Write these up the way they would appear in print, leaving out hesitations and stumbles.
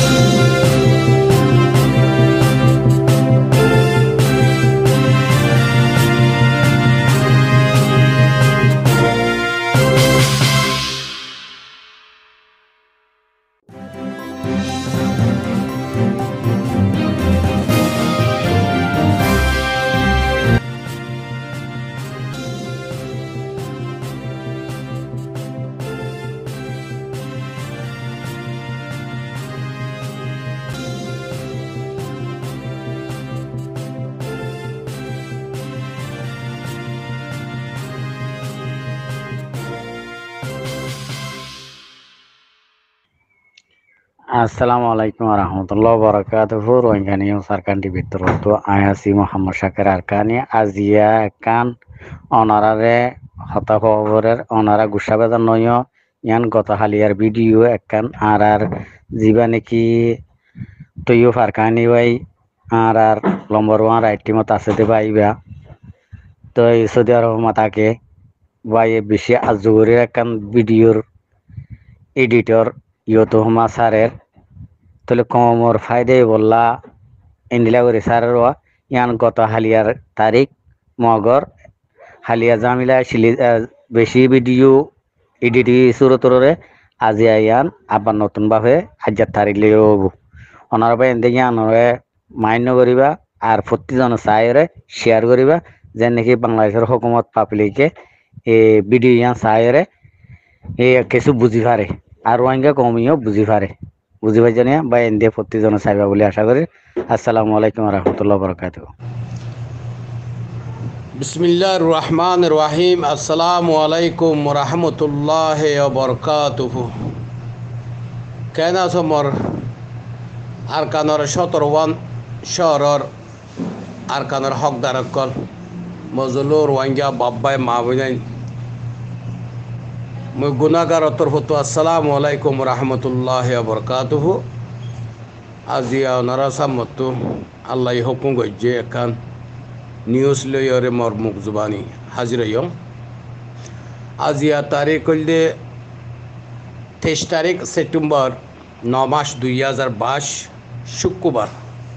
আসসালামু আলাইকুম রহমতুল্লাহ বরকাতুহু রোহিঙ্গানি সারকান্ডি ভিতরত আয়াসি মোহাম্মদ শাকির আরকানি আজিয়া কান অনারারে হতা খবরের অনারা গুসাবেদার নয় ইয়ান গত হালিয়ার ভিডিও একখান আর জিবা নাকি তৈয় ফারকানি ভাই আর নম্বর ওয়ান রাইট টিমত আছে দে ভাইবা তো এই সৌদি আরব মাতাকে ভাই বেশি আজগরের একখান ভিডিওর এডিটর ইয়তো হুমা স্যারের তাহলে কমর ফায়দে বললা ইন্দিলা করে স্যারের ইয়ান গত হালিয়ার তারিখ মগর হালিয়া জামিলা শিলি বেশি ভিডিও এডিটি সুরতরে আজি ইয়ান আবার নতুন ভাবে হাজার তারিখ লিয়ে হবো ওনার ভাই এনতে ইয়ানরে মান্য করিবা আর প্রতিজন চাইরে শেয়ার করিবা যে নাকি বাংলাদেশের হুকুমত পাবলিকে এই ভিডিও ইয়ান চাইরে এ কিছু বুঝি পারে আর রোহিঙ্গা কমিও বুঝি পারে বুঝি পাই জানিয়া বা এনদিয়ে প্রতিজন চাইবা বলে আশা করি। আসসালামু আলাইকুম রহমতুল্লাহ বরকাতুহু। বিসমিল্লাহির রহমানির রহিম। আসসালামু আলাইকুম রহমতুল্লাহি ওয়া বারাকাতুহু। কেন আছো মোর আরকানর 17 শহরের আরকানর হকদার কল মজলুর রোহিঙ্গা বাব্বাই মাবুনাই মই গুনাহগার তরফত আসসালামু আলাইকুম রহমতুল্লাহি ওয়া বারাকাতুহু। আজিয়া ওনারা সামতো আল্লাহ হুকুম গজ্জে একান নিউজ লয়রে মোর মুখ জুবানি হাজির হইম। আজিয়া তারিখ হইলে 23 তারিখ সেপ্টেম্বর 9 মাস 2022 শুক্রবার।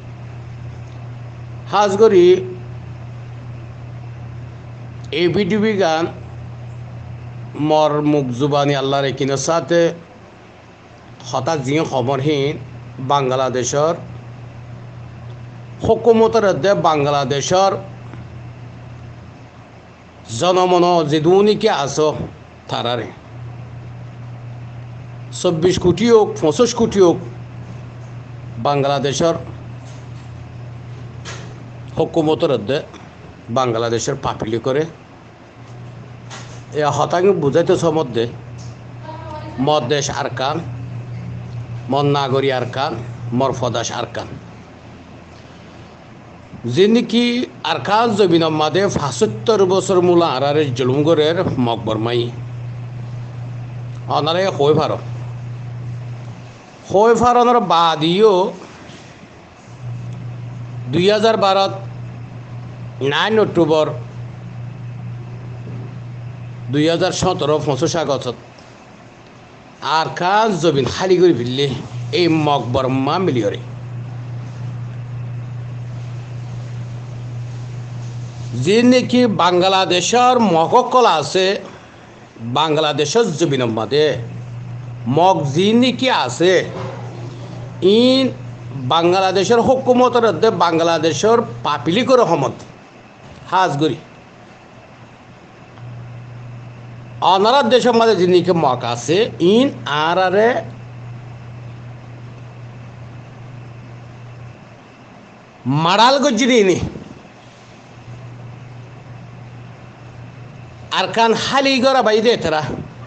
হাজগরি এই ভিডিও গান মোর মুখ জুবানি আল্লাহর একিনের সাথে হঠাৎ যে খবরহীন বাংলাদেশের হুকুমতের বাংলাদেশের জনমন যে দুনিকে আছো তারারে 24 কোটি হোক 25 কোটি হোক বাংলাদেশের হুকুমতের বাংলাদেশের পাপিলি করে এ হতাঙ্গ বুঝাইতেছ মধ্যে মর দেশ আরকান মর নাগরী আরকান মর ফদাস আরকান যে নাকি আরকান জমিন মাদে 75 বছর মূলা আরারে জুলুমগরের মকবর মাই অনারে হয়ে ফারনের বাদিও 2012 9 অক্টোবর 2017 25 আগস্ট আরকান জমিন খালি করে ফেললে এই মকবর মা মিলিয়রে যে নাকি বাংলাদেশের মককল আছে বাংলাদেশের জমিন মাদে মগ যে নাকি আছে ইন বাংলাদেশের হুকুমতের বাংলাদেশের পাপিলি করে সমত হাজগরি অনারা দেশের মাঝে যে নাকি মক আছে ইন আরে মারাল গজিনি আরকান হালি গড়া বাইদে তারা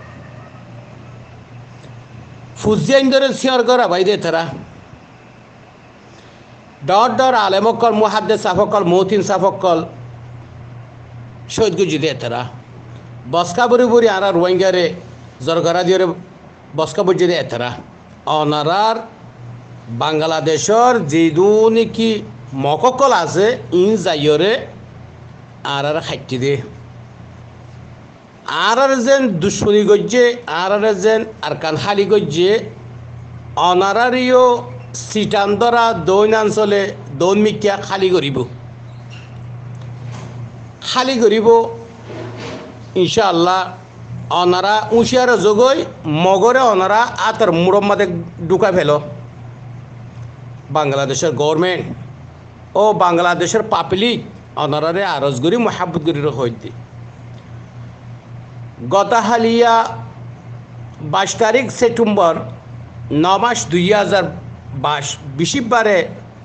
ফুজিয়াইন্দরে সিয়র গড়া বাইদে তারা ডর আলেমকল মুহাদ্দিস সাফকল মৌতিন সাফকল শহীদ গুজি দে তারা বসকা বুড়ি আর রোহিঙ্গারে জরগরা দিয়ে বসকা বুঝি দে তারা অনারার বাংলাদেশের যে নাকি মককল আছে ইন যাইরে আর খাইটি দে আর যেন দুশ্মনী গজ্জে আর যেন আরকান হালি গজ্জে অনারারিও সিটান্তরা দৈনাঞ্চলে দৈমিকিয়া খালি করিব ইনশাআল্লাহ অনারা উঁচিয়ার যোগই মগরে অনারা আতর মুরম্মাদে ঢুকা ফেল বাংলাদেশের গভর্নমেন্ট ও বাংলাদেশের পাবলিক অনারারে আরজগুড়ি মহাব্বতগুড়ির হইতে গতহালিয়া 22 তারিখ সেপ্টেম্বর 9 মাস 2022 বারে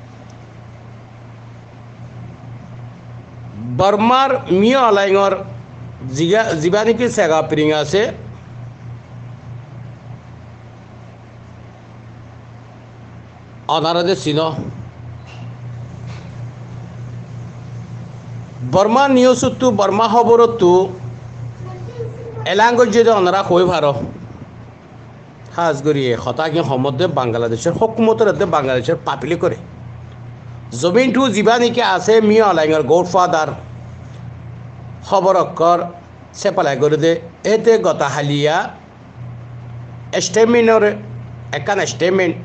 বর্মার মিয়া আলাইঙর জীবানিকি সেগা পিরিং আছে অনারাদে চিন বর্মা নিউজতো বর্মা খবরতো এলাঙ্গত যদি অনারা কই ভার হাজ করিয়ে হতাকি সম্বন্ধে বাংলাদেশের হকুমতের বাংলাদেশের পাপিলি করে জমিনটো জীবানিকি আছে মিয়া আলাইঙর গডফাদার খবর অক্ষর সেপালাই করে দে এতে গতহালিয়া স্টেটমেন্টর একান স্টেটমেন্ট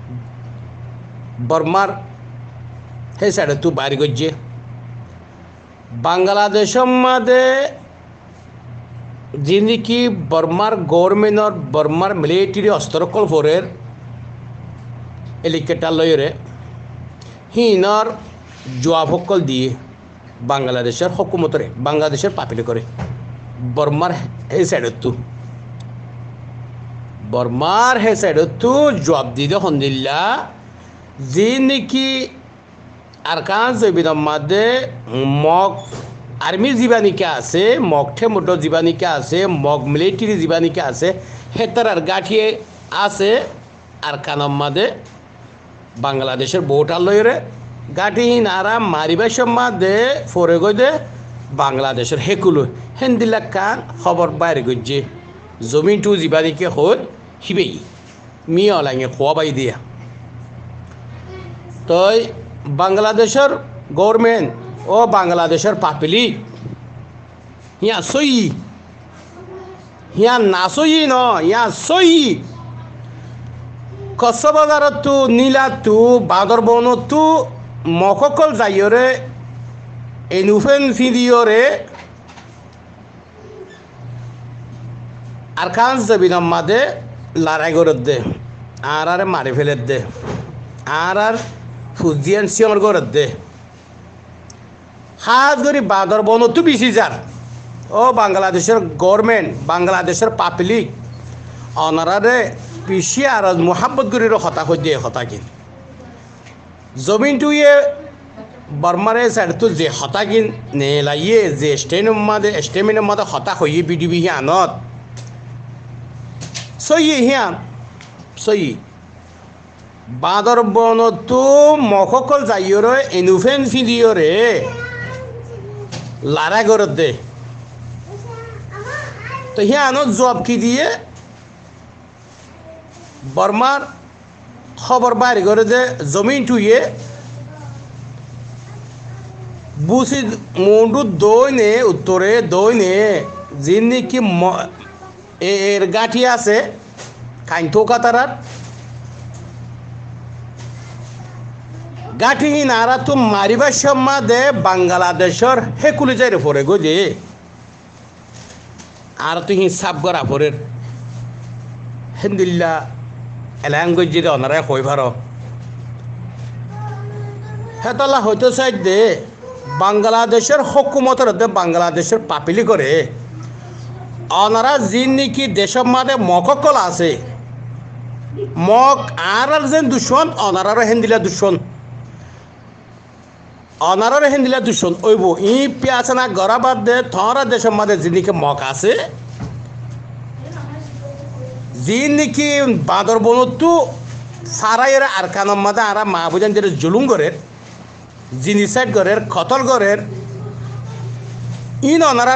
বর্মার সেই সাইডে তু বাইর করছে বাংলাদেশের মাঝে যিনি বর্মার গভর্নমেন্টর বর্মার মিলিটারি অস্ত্রকল ফোরের এলিকেটার লয়রে হিনর জবাবকল দিয়ে বাংলাদেশের হকুমতরে বাংলাদেশের পাপিলি করে বর্মার এই সাইডত বর্মার হে সাইডত জবাব দিয়ে হন্দিল্লা যে নাকি আরকান জৈবিনের মাঝে মগ আর্মি জীবানিকা আছে মগ ঠেমোটো জীবানিকা আছে মগ মিলিটারি জীবানিকা আছে হেতার গাঠিয়ে আছে আরকানের মাঝে বাংলাদেশের ভোটার লয়রে গাঠি নারা মারিবার মাঝে ফরে গই বাংলাদেশের হেকুলো হেন্দিলা কান খবর বাইরে গজ্জে জমিনটো জীবানিকে হল হিবেই মিয়া অলাঙে খোয়াবাই দিয়া তই বাংলাদেশের গভর্নমেন্ট ও বাংলাদেশের পাপিলি হিয়া সই হিয়া না সই ন হিয়া সই কসবাজারতো নীলাতো বাদরবনতো মককল যাইরে এনুফেন ফিদিয়রে আরকান জবিনের মাঝে লড়াই করে দে আর মারি ফেলে দে আর ফুজিয়ান সিয়র করে দে হাত ধরি বাদরবনতো বেশি যার ও বাংলাদেশের গভর্নমেন্ট বাংলাদেশের পাবলিক অনারারে পিছিয়ে আর মোহাম্মত গুরির হতা হয়ে দিয়ে হতা কিন জমিনটুয়ে বর্মারে সাইডতো যে হতা কিন নেলাইয়ে যে স্টেমিনের মাঝে হতা হয়ে বিডিবি হিয়ানত সই হিয়ান সই বাদরবনতো মককল যাইরে এনুফেন ফিদিয়রে লড়াই করে দে তো হিয়ানত জবাব কি দিয়ে বর্মার খবর বাইর করে যে জমিনটুয়ে বুসি মুন্ডু দইনে উত্তরে দইনে যিনি কি এর গাঠি আছে কাইন্থো কাতারার গাঠি নারা তো মারিবার সম্মাদে বাংলাদেশের হেকুলি যাই পরে গো যে আর তুই হিসাব করা পরের হেন্দিল্লা এলাঙ্গজ যদি অনারায় কই ভার হেতলা হয়তো চাই দে বাংলাদেশের হকুমতের বাংলাদেশের পাপিলি করে অনারা যিন নাকি দেশের মাঝে মককল আছে মক আর যেন দুশ্মন অনারারও হেন্দিলা দুশ্মন অনারার হেন্দিলা দুশ্মন ওইব ই পিয়াছানা গড়াবাদ দে থরা দেশের মাঝে যিনিকে মক আছে যে নাকি বাদরবনতো সারাইয়ের আরকানের মাঝে আর মা বুঝান যে জুলুম গড়ের জিনিসাইড গড়ের খতল গড়ের ইন অনারা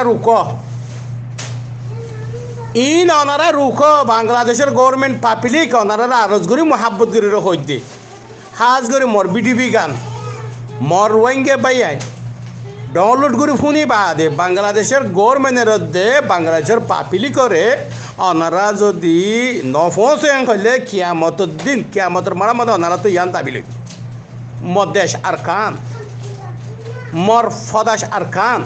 রুখ বাংলাদেশের গভর্নমেন্ট পাপিলিক অনারা আরজগুড়ি মহাব্বতগুড়ির হইতে হাজগুড়ি মর বিডিবি গান মর রোহিঙ্গে বাইয়াই ডাউনলোড করে শুনি বাদে বাংলাদেশের গভর্নমেন্টের দে বাংলাদেশের পাপিলি করে ওনারা যদি নফসে হইলে কিয়ামতের দিন কিয়ামতের মারামত ওনারা তো ইয়ান তাবিল মদেশ আর কান মর ফদাস আর কান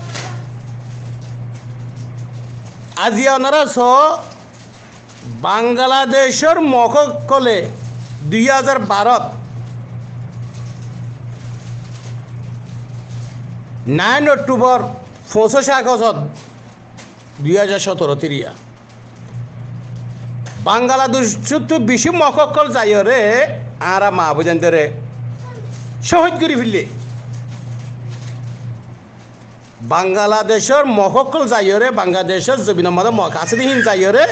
আজি ওনারা বাংলাদেশের মকলে 2012 9 অক্টোবর 25 আগস্ট 2017 তিরিয়া বাংলাদেশ তো বেশি মকল যাইরে আর মা বুঝানতে শহীদ করে ফেললে বাংলাদেশের মকল যাইরে বাংলাদেশের জমিনের মধ্যে মক আছে দিন যাইরে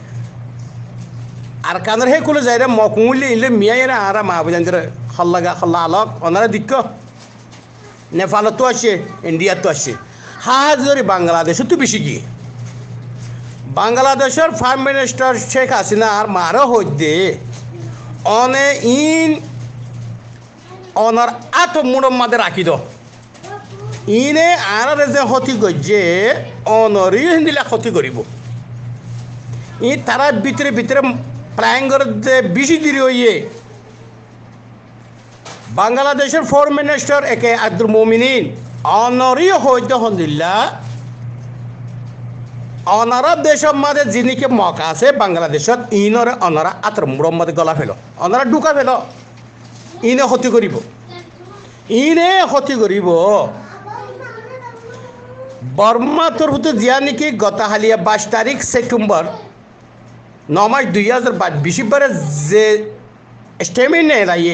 আর কানের হে কুলে যাইরে মকমুলি ইলে মিয়াইরে আর মা বুঝানতে হল্লাগা হল্লা আলক ওনারা দিক্ক নেপালত তো আসে ইন্ডিয়াত তো আসে হাজারি বাংলাদেশে তো বেশি গিয়ে বাংলাদেশের প্রাইম মিনিস্টার শেখ হাসিনা আর মারো হইতে অনে ইন অনার আত্মমূঢ় মাঝে রাখি দ ইনে আর যে ক্ষতি করছে অনরই হিন্দিলা ক্ষতি করিব ই তারা ভিতরে ভিতরে প্ল্যান করে বেশি দেরি হইয়ে বাংলাদেশের ফরেন মিনিস্টার একে আব্দুল মোমিনিন অনরই হইতে হন্দিল্লা অনারা দেশের মাঝে যিনিকে মকা আছে বাংলাদেশত ইনরে অনারা আতর মুড়র মাঝে গলা ফেল অনারা ঢুকা ফেল ইনে ক্ষতি করিব ইনে ক্ষতি করিব বর্মা তরফতে জিয়া নাকি গতহালিয়া 22 তারিখ সেপ্টেম্বর 9 মাস 2022 বারে যে স্টেমিন নেলাইয়ে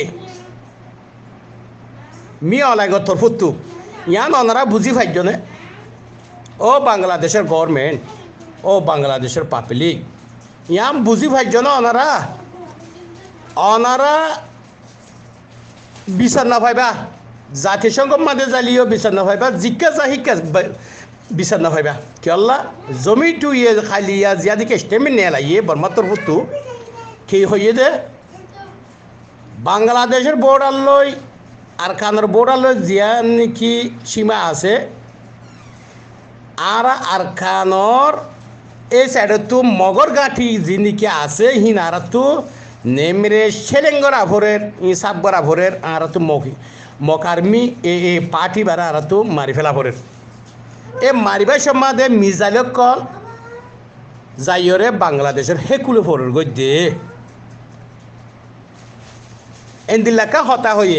মিয়া লাগে তরফতু ইয়ান অনারা বুঝি ভাইজনে ও বাংলাদেশের গভর্নমেন্ট ও বাংলাদেশের পাবলিক ইয়াম বুঝি ভাইজন অনারা অনারা বিচার না পাইবা জাতিসংঘ মাঝে জ্বালিও বিচার না পাইবা জিজ্ঞা জাহিকা বিচার না পাইবা কেল্লা জমিটু ইয়ে খালিয়া জিয়াদিকে স্টেমিন নেলাইয়ে বর্মা তরফতু কি হইয়ে দে বাংলাদেশের বর্ডার লই আর কানের বর্ডার লই জিয়া নাকি সীমা আছে আর খানর এই সাইডে তো মগর গাঁঠি যিনিকে আছে হিনারা তো নেমরে সেলেঙ্গর আভরের সাবগর আভরের আর তো মকার্মি এ পার্টি বারা আর তো মারি ফেলা ভরের এ মারিবার সমাধে মিজাইল কল যাইরে বাংলাদেশের হেকুলে ফরের গদ্যে এন্দিল্লাকা হতা হয়ে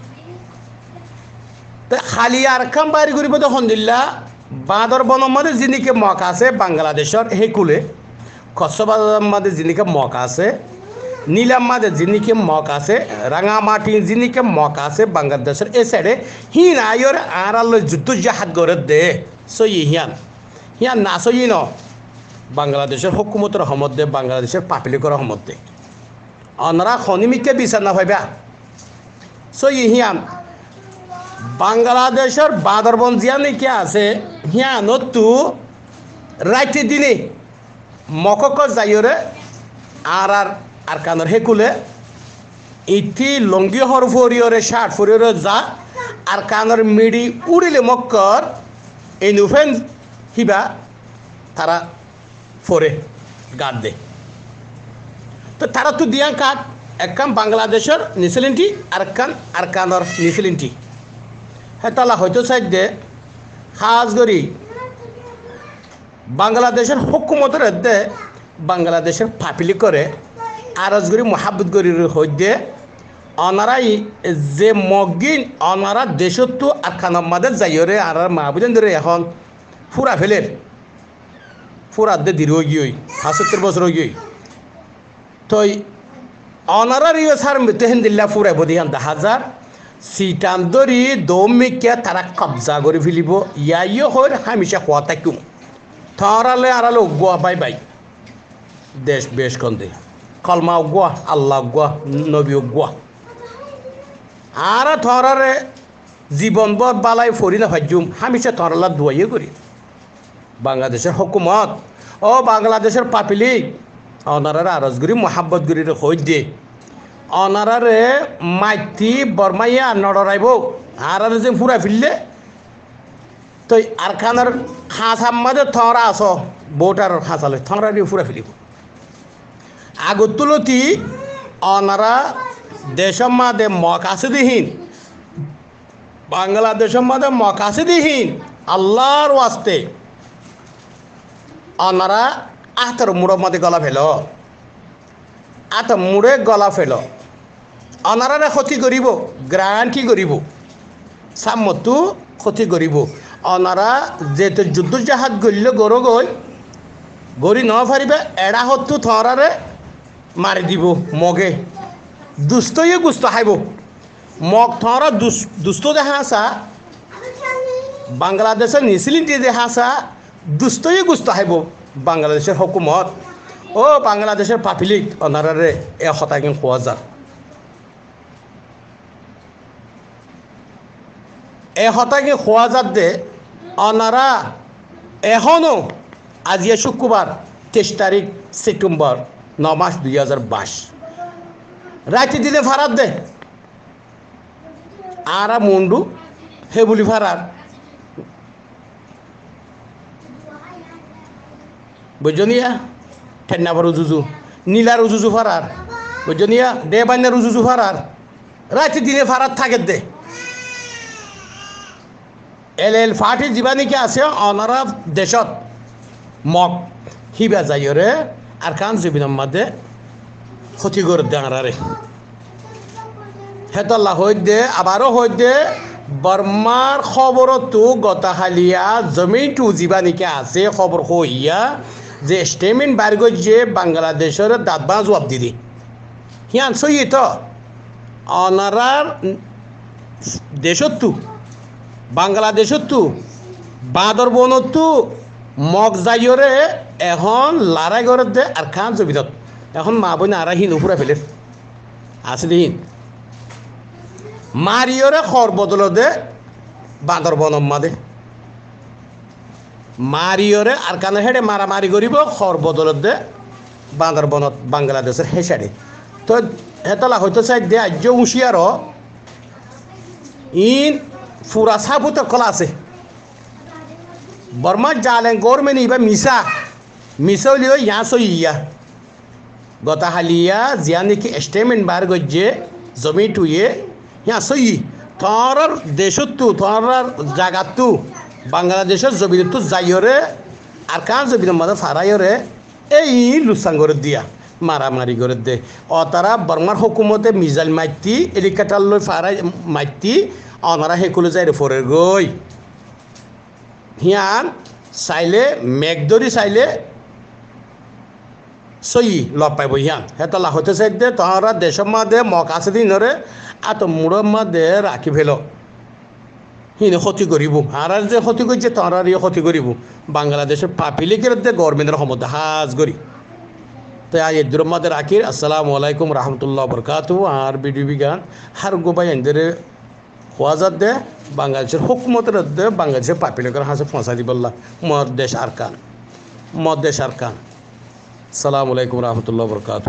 তো খালি আর কাম বাড়ি করিব তো হন্দিল্লা বাঁদর বনের মধ্যে যিনিকে মক আছে বাংলাদেশের হেকুলে কচ্ছবাজার মধ্যে যিনিকে মক আছে নীলাম মাঝে যিনিকে মক আছে রাঙামাটি যিনিকে মক আছে বাংলাদেশের এ সাইডে হিন আয়র আড়াল যুদ্ধ জাহাজ গড়ে দে সই হিয়ান না সই ন বাংলাদেশের হুকুমতের সমধ্যে বাংলাদেশের পাপিলিকর সমধ্যে অনরা খনিমিককে বিচার না ভাইবা সই হিয়ান বাংলাদেশের বাঁদরবন জিয়া নাকি আছে হিয়ানতু রাইতে দিনে মকক যাইরে আর কানের হেকুলে ইতি লঙ্গি হর ফরিয়রে শার্ট ফরিয়রে যা আর কানের মিডি উড়িলে মক্কর এই নুফেন হিবা তারা ফরে গাদ দে তো তারা তো দিয়া কাট একখান বাংলাদেশের নিসেলিনটি আর কানের নিসেলিনটি হ্যাঁ তালা হয়তো সাইড দে খাস করি বাংলাদেশের হুকুমতের দে বাংলাদেশের পাপিলি করে আরজগরি মহাব্বত করি হইতে অনারাই যে মগিন অনারা দেশত তো আর খানার মাদের যাইরে আর মাহবুজান ধরে এখন ফুরা ফেলের ফুরার দে দীর্ঘ গিয়ে ৭৭ বছর গিয়ে তো অনারার ইয়ে সার তেহেন দিল্লা ফুরাই বদিহান ১০০০ সিটান ধরি দৌমিকে তারা কবজা করে ফেলিব ইয়াইও হর হামিশা খোয়া থাকুম থরালে আড়ালে উগুয়া বাই দেশ বেশ কন্দে কলমা উগুয়া আল্লাহ উগুয়া নবী উগুয়া আর থরারে জীবন বর বালাই ফরি না ভাজ্যুম হামিশা থরালা দুয়াইয়ে করি বাংলাদেশের হুকুমত ও বাংলাদেশের পাপিলিক অনারারে আরজগুড়ি মহাব্বতগুড়ির হই দে অনারারে মাইতি বরমাইয়া নড়াইব আর যে ফুরা ফিরলে তো আরকানের হাঁসার মাঝে থরা আস ভোটার হাঁসালে থরা দিয়ে ফুরা ফেলিব আগত তুলতি অনারা দেশের মাঝে মকাসিদিহীন বাংলাদেশের মাঝে মকাসিদিহীন আল্লাহর ওয়াস্তে অনারা আতর মুড়ের মধ্যে গলা ফেল আত মুড়ে গলা ফেল অনারারে ক্ষতি করিব গ্রান্ট কি করিব সামতো ক্ষতি করিব অনারা যেতে যুদ্ধ জাহাজ গড়ল গড় গড়ি ন পারিবে এড়া হতো থরারে মারি দিব মগে দুস্তয়ে গুস্ত হাইব মগ থরা দুস্ত দেখা আসা বাংলাদেশের নিসিলিটি দেখা আসা দুস্তয়ে গুস্ত হাইব বাংলাদেশের হকুমত ও বাংলাদেশের পাবলিক অনারারে এ হতাকে খোয়া যার এ হতাকে খোয়া যার দে অনারা এখনও আজিয়া শুক্রবার 23 তারিখ সেপ্টেম্বর 9 মাস 2022 রাতে দিলে ফারাত দে আর মুন্ডু হেবুলি ফারার বুঝনিয়া ঠেন্নাবার উজুজু নীলার উজুজু ফারার বুঝনিয়া দেবান্যার উজুজু ফারার রাতে দিলে ফারাত থাকে দে এল ফাটি জীবানিকে আছে অনারা দেশত মগ হিবা যাইরে আর কান জবিনের মাঝে ক্ষতি করে দেঁড়ারে হেতল্লা হইদে আবারও হইদে বর্মার খবরতো গতাহালিয়া জমিনটু জীবানিকে আছে খবর হইয়া যে স্টেটমেন্ট বার যে বাংলাদেশের দাঁতবা জবাব দিদি হিয়ান সই তো অনারার দেশতো বাংলাদেশতো বাঁদরবনতো মগ যাইরে এখন লড়াই করে দে আর খান জবিনত এখন মা বোন আর হিন উপরে ফেলে আছে দিন মারিয়রে খর বদল দে বাঁদরবনম মাদে মারিয়রে আর কানে হেডে মারামারি করিব খর বদল দে বাঁদরবনত বাংলাদেশের হেসাড়ে তো হেতলা হয়তো চাই দে আজ্য হুঁশিয়ার ইন ফুরা সাবুত কলা আছে বর্মা জালেন গভর্নমেন্ট ইবা মিসা হলিও ইয়া সইয়া গতাহালিয়া জিয়া নাকি স্টেটমেন্ট বার গজ্জে জমি টুয়ে ইয়া সই তোর দেশতো তোর জায়গাতো বাংলাদেশের জমিতো যাইরে আর কান জমিনের মাঝে ফারাইরে এই লুসাং করে দিয়া মারামারি করে দে ও তারা বর্মার হুকুমতে মিজাইল মাইতি হেলিকপ্টার লই ফারাই মাইতি অনারা হেকুলে যাই ফরে গই হিয়ান চাইলে মেঘদরি চাইলে সই লব পাইব হিয়ান হেতলা হতে চাই দে তোরা দেশের মাঝে মক আছে দিনরে আত মুড়ের মাঝে রাখি ফেল হিনে ক্ষতি করিব আর যে ক্ষতি করছে তোরা ক্ষতি করিব বাংলাদেশের পাপিলিকের দে গভর্নমেন্টের ক্ষমতা হাজ করি তো আজ এর মাঝে রাখি আসসালামু আলাইকুম রহমতুল্লাহ বরকাত আর বিডিবি গান হার গোবাই এদের হওয়াজার দে বাংলাদেশের হুকুমতের দে বাংলাদেশের পাপিলিকের হাসে ফসা দিবল্লা মদ দেশ আর কান আসসালামু আলাইকুম রহমতুল্লাহ বরকাত